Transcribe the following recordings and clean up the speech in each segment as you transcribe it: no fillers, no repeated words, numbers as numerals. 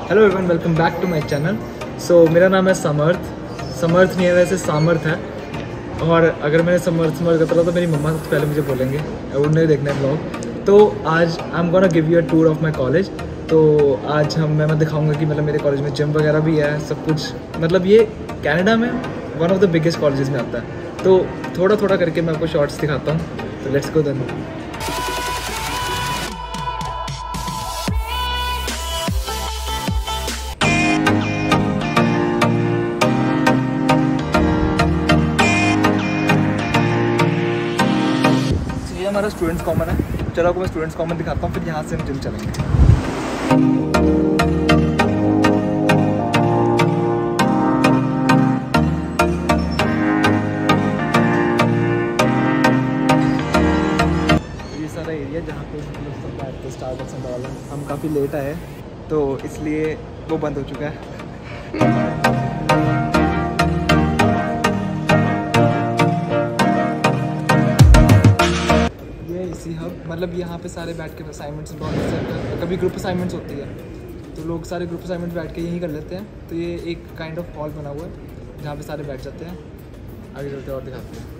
Hello everyone, welcome back to my channel. मेरा नाम है समर्थ नहीं है, वैसे सामर्थ है। और अगर मैंने समर्थ करता तो मेरी मम्मा सबसे पहले मुझे बोलेंगे, उन्हें देखना है ब्लॉग। तो आज I am gonna give you a tour of my college. तो आज मैं दिखाऊंगा कि मतलब मेरे कॉलेज में जिम वगैरह भी है, सब कुछ। मतलब ये कनाडा में one of the biggest colleges में आता है। तो थोड़ा थोड़ा करके मैं आपको शॉर्ट्स दिखाता हूँ। तो लेट्स गो देन। हमारा स्टूडेंट्स कॉमन है। चलो आपको मैं स्टूडेंट्स कॉमन दिखाता हूँ, फिर यहाँ से हम जिम चलेंगे। ये सारा एरिया जहाँ पे लोग सब बैठते स्टारबक्स एंड ऑल। हम काफ़ी लेट आए तो इसलिए वो बंद हो चुका है। हब मतलब यहाँ पे सारे बैठ के असाइनमेंट्स बहुत, कभी ग्रुप असाइनमेंट्स होती है तो लोग सारे ग्रुप असाइनमेंट बैठ के यहीं कर लेते हैं। तो ये एक काइंड ऑफ हॉल बना हुआ है जहाँ पे सारे बैठ जाते हैं। आगे चलते हैं और दिखाते हैं।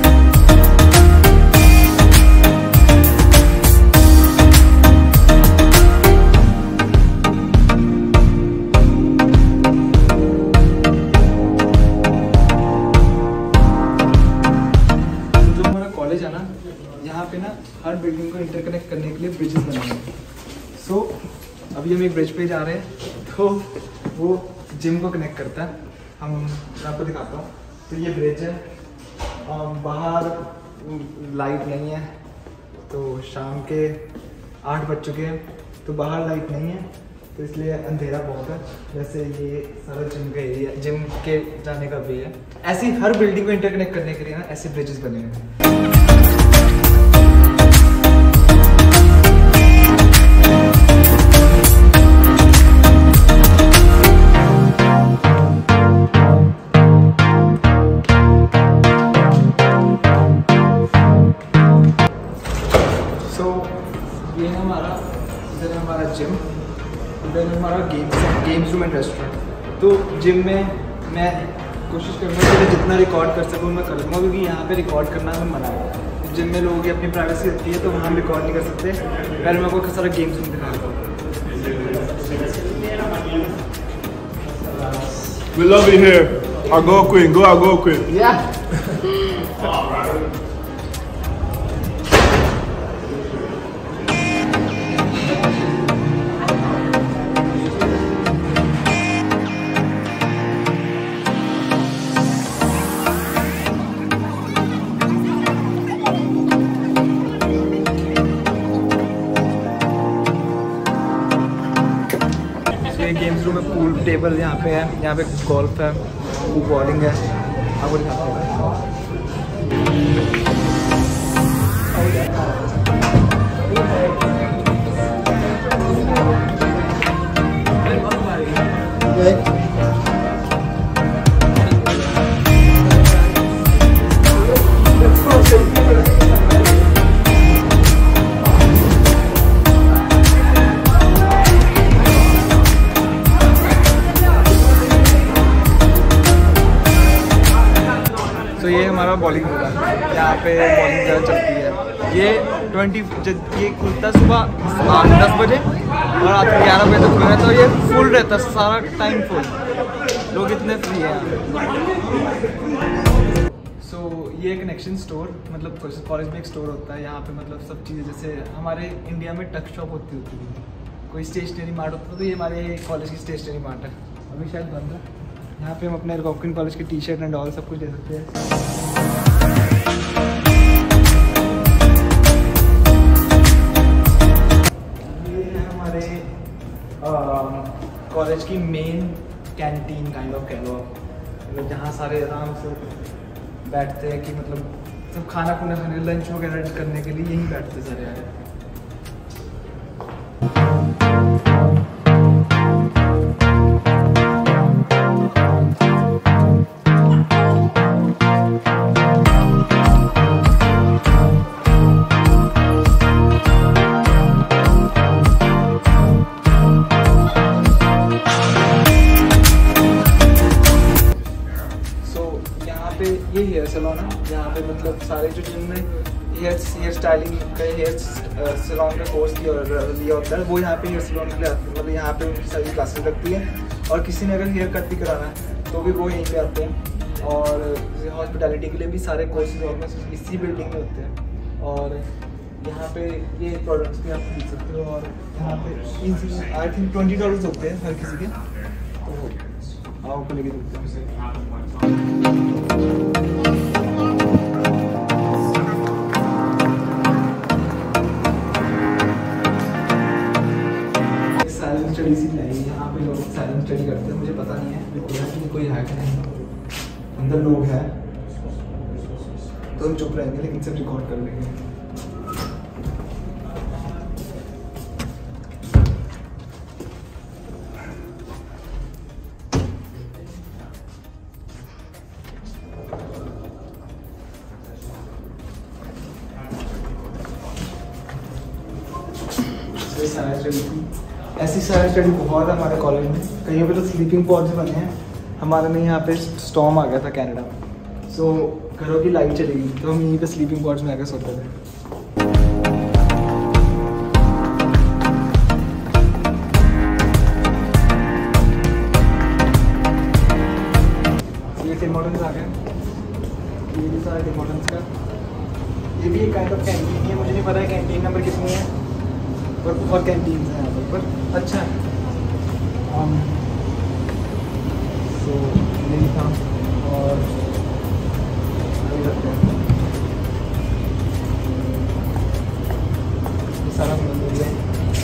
जो हमारा कॉलेज है ना, यहाँ पे ना हर बिल्डिंग को इंटरकनेक्ट करने के लिए ब्रिजेस बने हैं। सो अभी हम एक ब्रिज पे जा रहे हैं, तो वो जिम को कनेक्ट करता है। मैं आपको दिखाता हूँ। तो ये ब्रिज है, बाहर लाइट नहीं है, तो शाम के 8 बज चुके हैं तो बाहर लाइट नहीं है, तो इसलिए अंधेरा बहुत है। जैसे ये सारा जिम का एरिया, जिम के जाने का वे है। ऐसी हर बिल्डिंग को इंटरकनेक्ट करने के लिए ना ऐसे ब्रिजेस बने हैं। ये हमारा इधर है हमारा जिम, इधर हमारा गेम्स रूम एंड रेस्टोरेंट। तो जिम में मैं कोशिश करूँगा कि जितना रिकॉर्ड कर सकूँ मैं कर लूँगा, क्योंकि यहाँ पे रिकॉर्ड करना हमें मना है। जिम में लोगों की अपनी प्राइवेसी होती है तो वहाँ रिकॉर्ड नहीं कर सकते। पहले मैं आपको सारा गेम्स रूम दिखाता हूँ। We love it here. Algonquin, go Algonquin. Yeah. Games room में पूल टेबल यहाँ पे है, यहाँ पे गोल्फ है, वो बॉलिंग है। आपको दिखाते हैं। तो ये हमारा बॉलिंग होगा, यहाँ पे बॉलिंग ज़्यादा चलती है। ये खुलता है सुबह 8-10 बजे और रात को 11 बजे तक खुला रहता है। तो ये फुल रहता है, सारा टाइम फुल, लोग इतने फ्री हैं। ये कनेक्शन स्टोर, मतलब कॉलेज में एक स्टोर होता है यहाँ पे। मतलब सब चीज़ें, जैसे हमारे इंडिया में टक शॉप होती थी, कोई स्टेशनरी मार्ट होता था, तो ये हमारे कॉलेज की स्टेशनरी मार्ट है। अभी शायद बंद है। यहाँ पे हम अपने अलगोंकिन कॉलेज की टी-शर्ट एंड ऑल सब कुछ ले सकते हैं। ये है हमारे कॉलेज की मेन कैंटीन काइंड ऑफ कह लो, मतलब जहाँ सारे आराम से बैठते हैं कि मतलब सब खाना खुना खाने, लंच वगैरह करने के लिए यहीं बैठते सारे यार। सैलून है। यहाँ पे मतलब सारे जो जिनने हेयर स्टाइलिंग का हेयर सैलून का कोर्स लिया होता है वो यहाँ पे हेयर सैलून के लिए आते हैं। मतलब यहाँ पे उनकी सारी क्लासेस लगती हैं और किसी ने अगर हेयर कट भी कराना है तो भी वो यहीं पे आते हैं। और हॉस्पिटैलिटी के लिए भी सारे कोर्सेज ऑलमोस्ट इसी बिल्डिंग में होते हैं। और यहाँ पे ये प्रोडक्ट्स भी आप खरीद सकते हो। और यहाँ पे आई थिंक $20 होते हैं हर किसी के, तो आपको लेके देते हैं। साइलेंट स्टडी सी लाई, यहाँ पे लोग साइलेंट स्टडी करते हैं। मुझे पता नहीं है कि कोई है कि नहीं, अंदर लोग हैं तो हम चुप रहेंगे लेकिन सब रिकॉर्ड कर लेंगे। ऐसी साइलेंट स्टडी बहुत है हमारे कॉलेज में। कहीं पे तो स्लीपिंग पॉड्स बने हैं। हमारे में यहाँ पे स्टॉर्म आ गया था कनाडा में, सो घरों की लाइट चली गई तो हम यहीं पे स्लीपिंग पॉड्स में आकर सोते थे। ये टिम हॉर्टन्स आ गए, ये भी सारा टिम हॉर्टन्स का। ये भी एक काइंड ऑफ कैंटीन है, मुझे नहीं पता है कैंटीन नंबर कितनी है, पर बहुत कैंटीन है यहाँ पर अच्छा है। तो यही था और अभी रखते हैं ये सारा मिल है।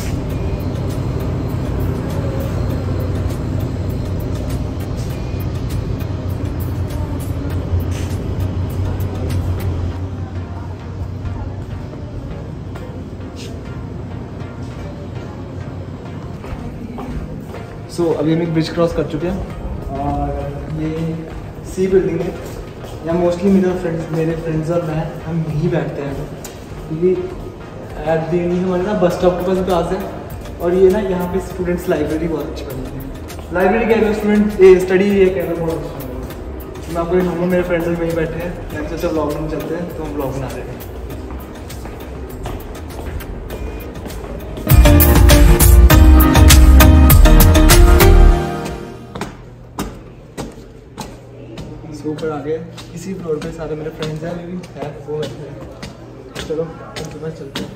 सो अभी हम एक ब्रिज क्रॉस कर चुके हैं और ये सी बिल्डिंग है। यहाँ मोस्टली मेरे फ्रेंड्स और मैं हम यहीं बैठते हैं क्योंकि एट द एंड हमारे ना बस स्टॉप के पास क्लास है। और ये ना यहाँ पे स्टूडेंट्स लाइब्रेरी बहुत अच्छी बनी है। लाइब्रेरी कह रहे हो स्टूडेंट स्टडी ये कह रहे हो बहुत अच्छा। मैं आपको हम मेरे फ्रेंड्स और वहीं बैठे हैं, नेक्स्ट से ब्लॉग में चलते हैं तो हम ब्लॉग बना रहे हैं। ऊपर आ गए, इसी फ्लोर पे सारे मेरे फ्रेंड्स हैं वो बैठे हैं। चलो उनके पास चलते हैं।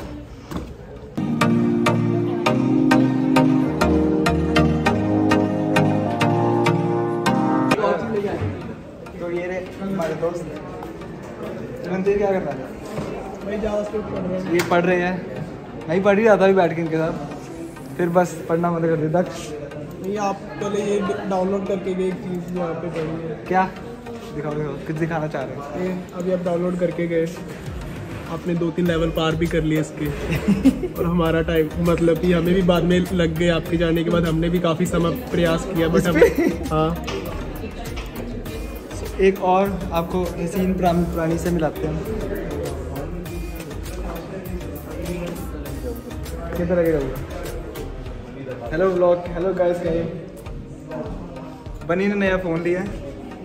तो ये रहे हमारे दोस्त। तुरंत क्या कर रहा है भाई? जावास्क्रिप्ट पढ़ रहे हैं। ये पढ़ रहे हैं, नहीं पढ़ ही रहा था अभी बैठ के इनके साथ, फिर बस पढ़ना बंद कर दिया। नहीं आप पहले ये डाउनलोड करके गए एक चीज़ यहाँ पे पढ़ी है। क्या दिखाओ कुछ दिखाना चाह रहे हैं? अभी आप डाउनलोड करके गए, आपने 2-3 लेवल पार भी कर लिए इसके और हमारा टाइम मतलब कि हमें भी बाद में लग गए। आपके जाने के बाद हमने भी काफ़ी समय प्रयास किया बट हम हाँ। एक और आपको सीन प्राणी से मिलाते हैं। किधर लगेगा? Hello vlog, hello guys. बनी ने नया फ़ोन लिया है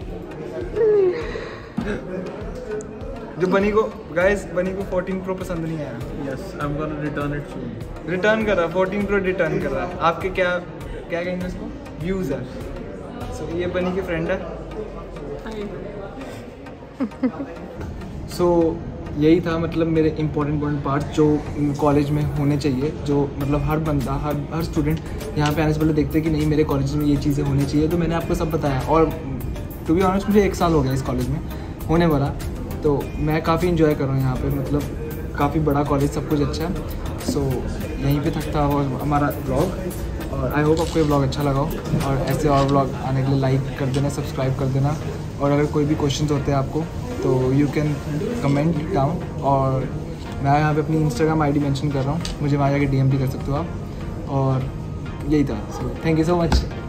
जो बनी को 14 Pro पसंद नहीं आया। Yes I am gonna return it soon. Return कर रहा, 14 Pro रिटर्न कर रहा है। आपके क्या कहेंगे इसको? व्यूज़ है। सो ये बनी के फ्रेंड है। सो यही था मतलब मेरे इम्पोर्टेंट पार्ट जो कॉलेज में होने चाहिए, जो मतलब हर बंदा हर स्टूडेंट यहाँ पे आने से पहले देखते हैं कि नहीं मेरे कॉलेज में ये चीज़ें होनी चाहिए। तो मैंने आपको सब बताया और टू बी ऑनेस्ट मुझे 1 साल हो गया इस कॉलेज में होने वाला, तो मैं काफ़ी इन्जॉय कर रहा हूँ यहाँ पे। मतलब काफ़ी बड़ा कॉलेज, सब कुछ अच्छा है। सो यहीं पे तक था हमारा ब्लॉग और आई होप आपको ये ब्लॉग अच्छा लगा हो। और ऐसे और ब्लॉग आने के लिए लाइक कर देना, सब्सक्राइब कर देना। और अगर कोई भी क्वेश्चन होते हैं आपको तो यू कैन कमेंट डाउन। और मैं यहाँ पे अपनी इंस्टाग्राम आईडी मेंशन कर रहा हूँ, मुझे वहाँ जाके DM भी कर सकते हो आप। और यही था। So thank you so much.